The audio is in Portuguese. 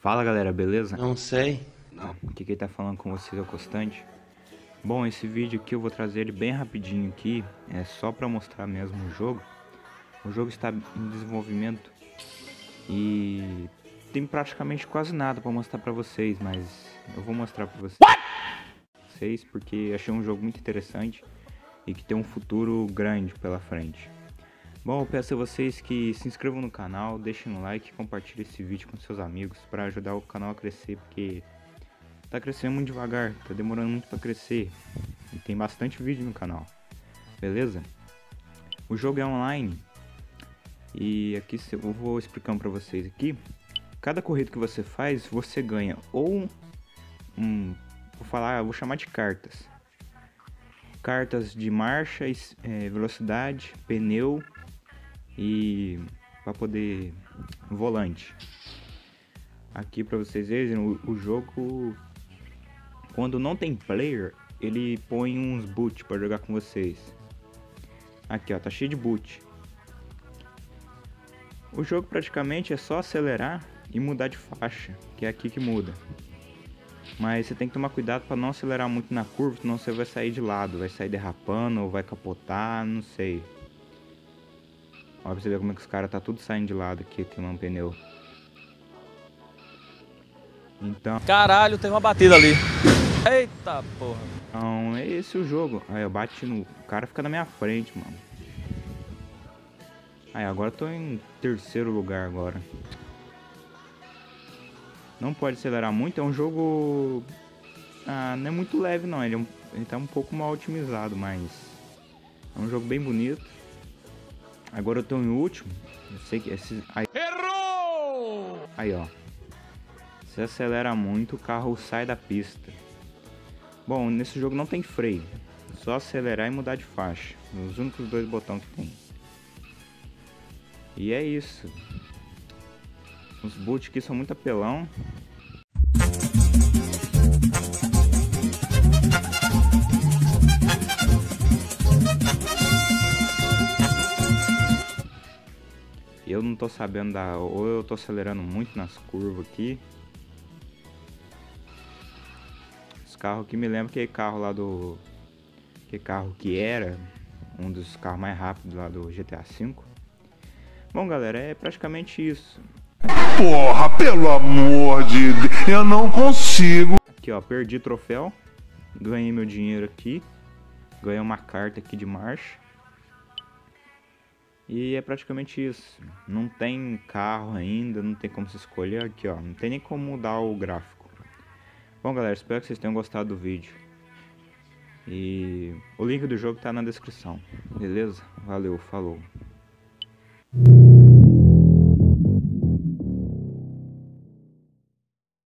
Fala galera, beleza? Não sei. Aqui quem tá falando com vocês é o Constante. Bom, esse vídeo aqui eu vou trazer ele bem rapidinho aqui, é só pra mostrar mesmo o jogo. O jogo está em desenvolvimento e tem praticamente quase nada pra mostrar pra vocês, mas eu vou mostrar pra vocês porque achei um jogo muito interessante e que tem um futuro grande pela frente. Bom, eu peço a vocês que se inscrevam no canal, deixem um like e compartilhem esse vídeo com seus amigos para ajudar o canal a crescer, porque tá crescendo muito devagar, tá demorando muito para crescer e tem bastante vídeo no canal, beleza? O jogo é online e aqui eu vou explicando para vocês aqui. Cada corrida que você faz, você ganha ou vou chamar de cartas. Cartas de marcha, velocidade, pneu e para poder volante. Aqui para vocês verem o jogo, quando não tem player, ele põe uns boot para jogar com vocês. Aqui ó, tá cheio de boot. O jogo praticamente é só acelerar e mudar de faixa, que é aqui que muda. Mas você tem que tomar cuidado para não acelerar muito na curva, senão você vai sair de lado, vai sair derrapando ou vai capotar, não sei. Olha pra você ver como é que os caras tá tudo saindo de lado aqui, queimando pneu. Então... Caralho, tem uma batida ali. Eita porra. Então é esse o jogo. Aí eu bati no... O cara fica na minha frente, mano. Aí agora eu tô em terceiro lugar agora. Não pode acelerar muito, é um jogo... não é muito leve não, ele tá um pouco mal otimizado, mas... É um jogo bem bonito. Agora eu tô em último. Eu sei que esse... Errou! Aí ó. Se acelera muito, o carro sai da pista. Bom, nesse jogo não tem freio. Só acelerar e mudar de faixa. Os únicos dois botões que tem. E é isso. Os boot aqui são muito apelão. Eu não tô sabendo dar, ou eu tô acelerando muito nas curvas aqui. Esse carro aqui me lembra aquele carro lá do... Que carro que era um dos carros mais rápidos lá do GTA V. Bom galera, é praticamente isso. Porra, pelo amor de Deus, eu não consigo. Aqui ó, perdi troféu. Ganhei meu dinheiro aqui. Ganhei uma carta aqui de marcha. E é praticamente isso. Não tem carro ainda, não tem como se escolher aqui ó. Não tem nem como mudar o gráfico. Bom galera, espero que vocês tenham gostado do vídeo. E o link do jogo tá na descrição. Beleza? Valeu, falou.